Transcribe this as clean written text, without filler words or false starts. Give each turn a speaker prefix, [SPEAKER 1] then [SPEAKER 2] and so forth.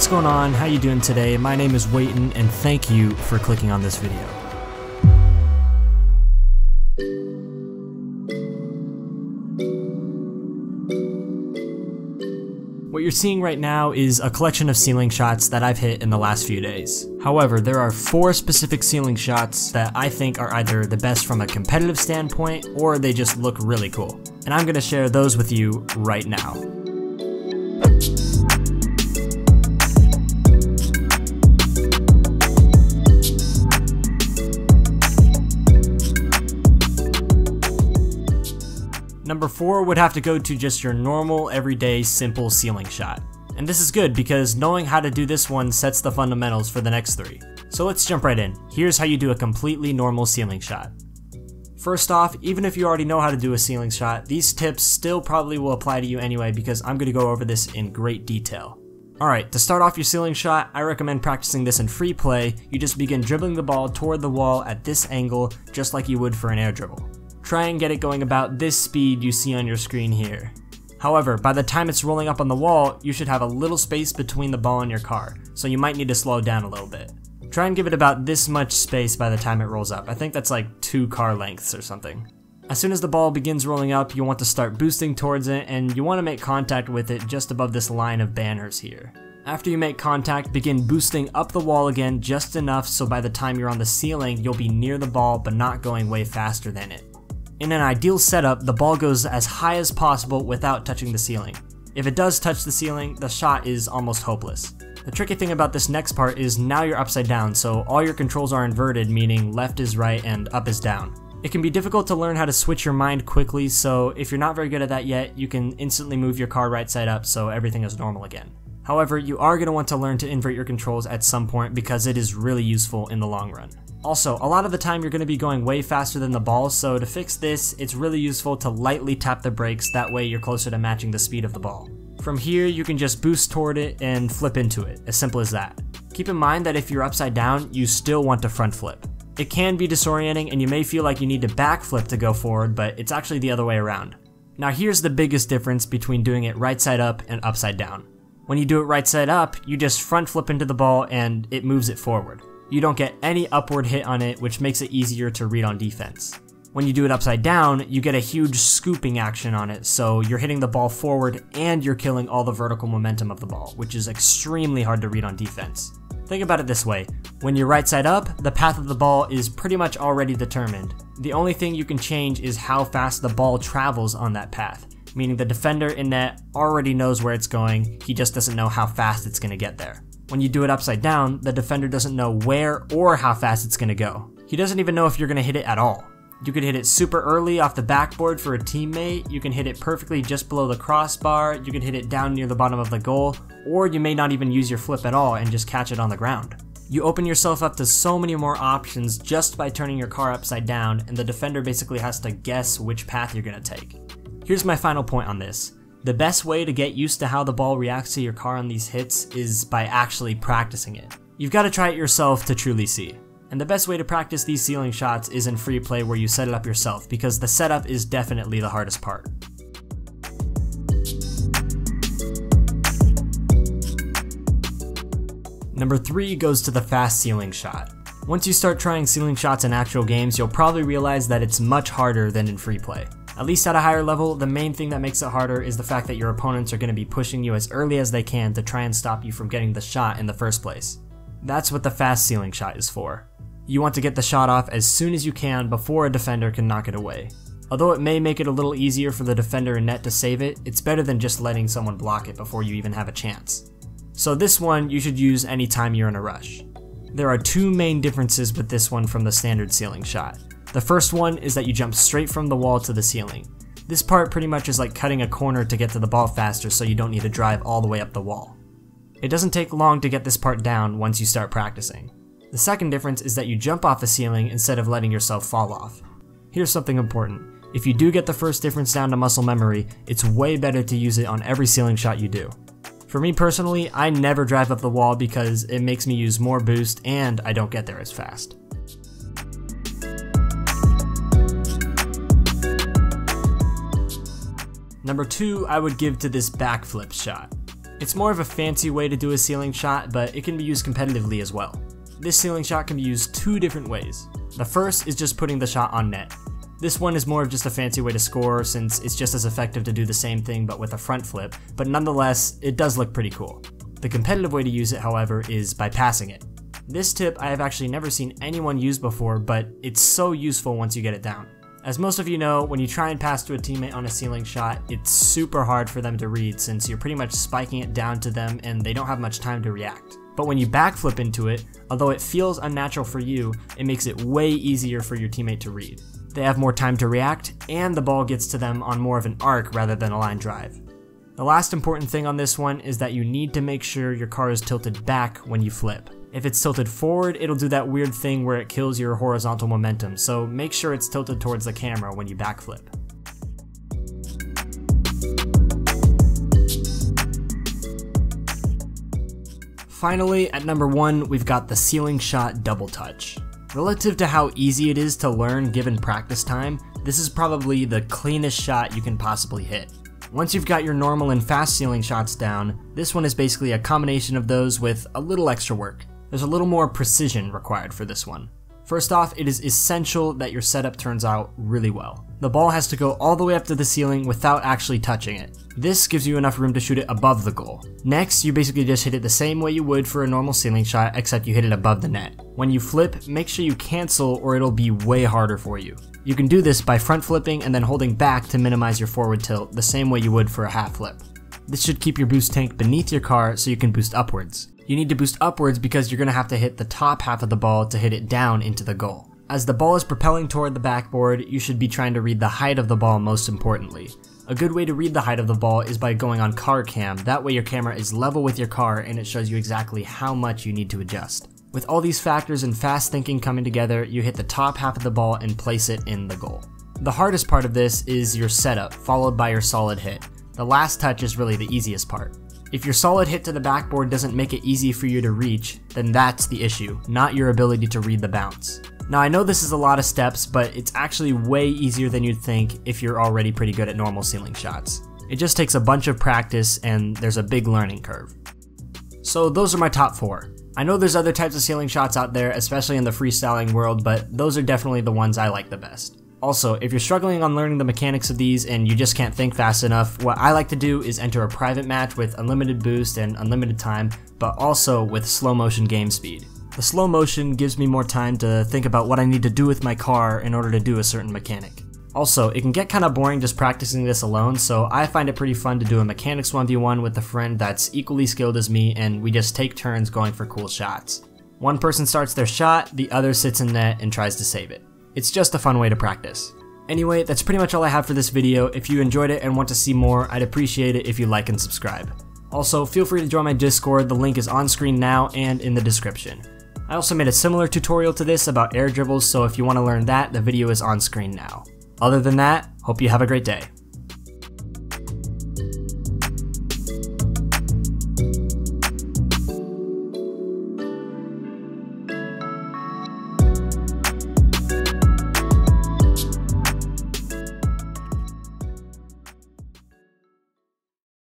[SPEAKER 1] What's going on? How you doing today? My name is Wayton, and thank you for clicking on this video. What you're seeing right now is a collection of ceiling shots that I've hit in the last few days. However, there are 4 specific ceiling shots that I think are either the best from a competitive standpoint or they just look really cool. And I'm going to share those with you right now. Number 4 would have to go to just your normal, everyday, simple ceiling shot. And this is good because knowing how to do this one sets the fundamentals for the next 3. So let's jump right in. Here's how you do a completely normal ceiling shot. First off, even if you already know how to do a ceiling shot, these tips still probably will apply to you anyway because I'm going to go over this in great detail. Alright, to start off your ceiling shot, I recommend practicing this in free play. You just begin dribbling the ball toward the wall at this angle, just like you would for an air dribble. Try and get it going about this speed you see on your screen here. However, by the time it's rolling up on the wall, you should have a little space between the ball and your car, so you might need to slow down a little bit. Try and give it about this much space by the time it rolls up. I think that's like 2 car lengths or something. As soon as the ball begins rolling up, you want to start boosting towards it, and you want to make contact with it just above this line of banners here. After you make contact, begin boosting up the wall again just enough so by the time you're on the ceiling, you'll be near the ball but not going way faster than it. In an ideal setup, the ball goes as high as possible without touching the ceiling. If it does touch the ceiling, the shot is almost hopeless. The tricky thing about this next part is now you're upside down, so all your controls are inverted, meaning left is right and up is down. It can be difficult to learn how to switch your mind quickly, so if you're not very good at that yet, you can instantly move your car right side up so everything is normal again. However, you are going to want to learn to invert your controls at some point because it is really useful in the long run. Also, a lot of the time you're going to be going way faster than the ball, so to fix this, it's really useful to lightly tap the brakes, that way you're closer to matching the speed of the ball. From here, you can just boost toward it and flip into it, as simple as that. Keep in mind that if you're upside down, you still want to front flip. It can be disorienting and you may feel like you need to back flip to go forward, but it's actually the other way around. Now here's the biggest difference between doing it right side up and upside down. When you do it right side up, you just front flip into the ball and it moves it forward. You don't get any upward hit on it, which makes it easier to read on defense. When you do it upside down, you get a huge scooping action on it, so you're hitting the ball forward and you're killing all the vertical momentum of the ball, which is extremely hard to read on defense. Think about it this way, when you're right side up, the path of the ball is pretty much already determined. The only thing you can change is how fast the ball travels on that path, meaning the defender in net already knows where it's going, he just doesn't know how fast it's going to get there. When you do it upside down, the defender doesn't know where or how fast it's going to go. He doesn't even know if you're going to hit it at all. You could hit it super early off the backboard for a teammate, you can hit it perfectly just below the crossbar, you can hit it down near the bottom of the goal, or you may not even use your flip at all and just catch it on the ground. You open yourself up to so many more options just by turning your car upside down, and the defender basically has to guess which path you're going to take. Here's my final point on this. The best way to get used to how the ball reacts to your car on these hits is by actually practicing it. You've got to try it yourself to truly see. And the best way to practice these ceiling shots is in free play where you set it up yourself, because the setup is definitely the hardest part. Number 3 goes to the fast ceiling shot. Once you start trying ceiling shots in actual games, you'll probably realize that it's much harder than in free play. At least at a higher level, the main thing that makes it harder is the fact that your opponents are going to be pushing you as early as they can to try and stop you from getting the shot in the first place. That's what the fast ceiling shot is for. You want to get the shot off as soon as you can before a defender can knock it away. Although it may make it a little easier for the defender in net to save it, it's better than just letting someone block it before you even have a chance. So this one you should use anytime you're in a rush. There are 2 main differences with this one from the standard ceiling shot. The first one is that you jump straight from the wall to the ceiling. This part pretty much is like cutting a corner to get to the ball faster so you don't need to drive all the way up the wall. It doesn't take long to get this part down once you start practicing. The second difference is that you jump off the ceiling instead of letting yourself fall off. Here's something important. If you do get the first difference down to muscle memory, it's way better to use it on every ceiling shot you do. For me personally, I never drive up the wall because it makes me use more boost and I don't get there as fast. Number 2, I would give to this backflip shot. It's more of a fancy way to do a ceiling shot, but it can be used competitively as well. This ceiling shot can be used 2 different ways. The first is just putting the shot on net. This one is more of just a fancy way to score since it's just as effective to do the same thing but with a front flip, but nonetheless, it does look pretty cool. The competitive way to use it, however, is by passing it. This tip I have actually never seen anyone use before, but it's so useful once you get it down. As most of you know, when you try and pass to a teammate on a ceiling shot, it's super hard for them to read since you're pretty much spiking it down to them and they don't have much time to react. But when you backflip into it, although it feels unnatural for you, it makes it way easier for your teammate to read. They have more time to react, and the ball gets to them on more of an arc rather than a line drive. The last important thing on this one is that you need to make sure your car is tilted back when you flip. If it's tilted forward, it'll do that weird thing where it kills your horizontal momentum, so make sure it's tilted towards the camera when you backflip. Finally, at number 1, we've got the ceiling shot double touch. Relative to how easy it is to learn given practice time, this is probably the cleanest shot you can possibly hit. Once you've got your normal and fast ceiling shots down, this one is basically a combination of those with a little extra work. There's a little more precision required for this one. First off, it is essential that your setup turns out really well. The ball has to go all the way up to the ceiling without actually touching it. This gives you enough room to shoot it above the goal. Next, you basically just hit it the same way you would for a normal ceiling shot, except you hit it above the net. When you flip, make sure you cancel or it'll be way harder for you. You can do this by front flipping and then holding back to minimize your forward tilt the same way you would for a half flip. This should keep your boost tank beneath your car so you can boost upwards. You need to boost upwards because you're going to have to hit the top half of the ball to hit it down into the goal. As the ball is propelling toward the backboard, you should be trying to read the height of the ball most importantly. A good way to read the height of the ball is by going on car cam, that way your camera is level with your car and it shows you exactly how much you need to adjust. With all these factors and fast thinking coming together, you hit the top half of the ball and place it in the goal. The hardest part of this is your setup, followed by your solid hit. The last touch is really the easiest part. If your solid hit to the backboard doesn't make it easy for you to reach, then that's the issue, not your ability to read the bounce. Now I know this is a lot of steps, but it's actually way easier than you'd think if you're already pretty good at normal ceiling shots. It just takes a bunch of practice and there's a big learning curve. So those are my top 4. I know there's other types of ceiling shots out there, especially in the freestyling world, but those are definitely the ones I like the best. Also, if you're struggling on learning the mechanics of these and you just can't think fast enough, what I like to do is enter a private match with unlimited boost and unlimited time, but also with slow motion game speed. The slow motion gives me more time to think about what I need to do with my car in order to do a certain mechanic. Also, it can get kinda boring just practicing this alone, so I find it pretty fun to do a mechanics 1v1 with a friend that's equally skilled as me and we just take turns going for cool shots. One person starts their shot, the other sits in net and tries to save it. It's just a fun way to practice. Anyway, that's pretty much all I have for this video. If you enjoyed it and want to see more, I'd appreciate it if you like and subscribe. Also, feel free to join my Discord, the link is on screen now and in the description. I also made a similar tutorial to this about air dribbles, so if you want to learn that, the video is on screen now. Other than that, hope you have a great day.